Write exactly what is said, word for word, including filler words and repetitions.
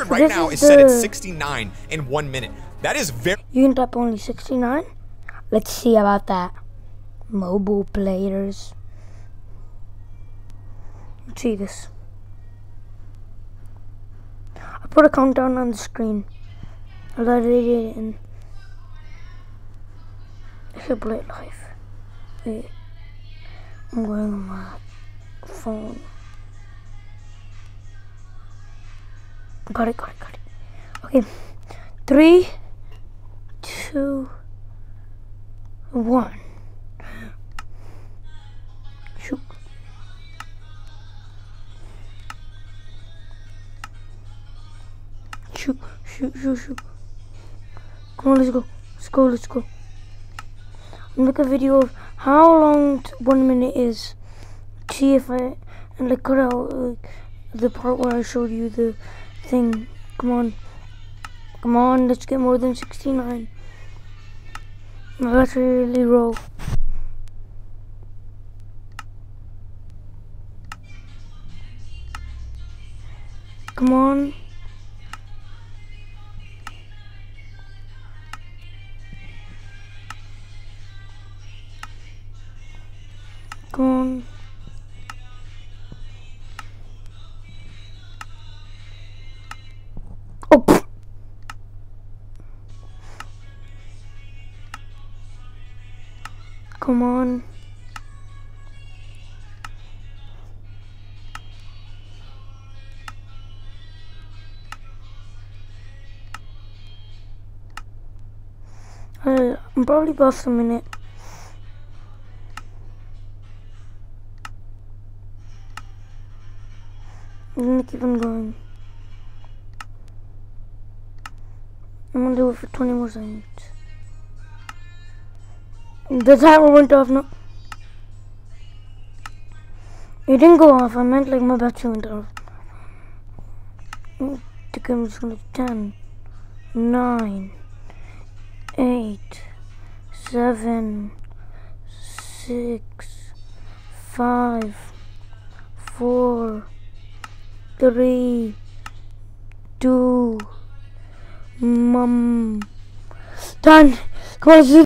record right now is set at sixty-nine in one minute. That is very... You can type only sixty-nine? Let's see about that. Mobile players. Let's see this. I put a countdown on the screen. I let it in. I should play it live. Wait. I'm going on my phone. Got it, got it, got it. Okay. Three, two, one. Shoot. Shoot, shoot, shoot, shoot. Come on, let's go. Let's go, let's go. I'll make a video of how long one minute is. See if I, and like cut out like, the part where I showed you the thing. Come on. Come on, let's get more than sixty-nine. My battery really low. Come on. Come on. Oh. Pfft. Come on. Uh, I'm probably past a minute. I'm gonna keep on going. I'm gonna do it for twenty more seconds. The timer went off, no? It didn't go off, I meant like my battery went off. I think I'm just gonna ten, nine, eight, seven, six, five, four, three, two, mum, done. Come on, let's do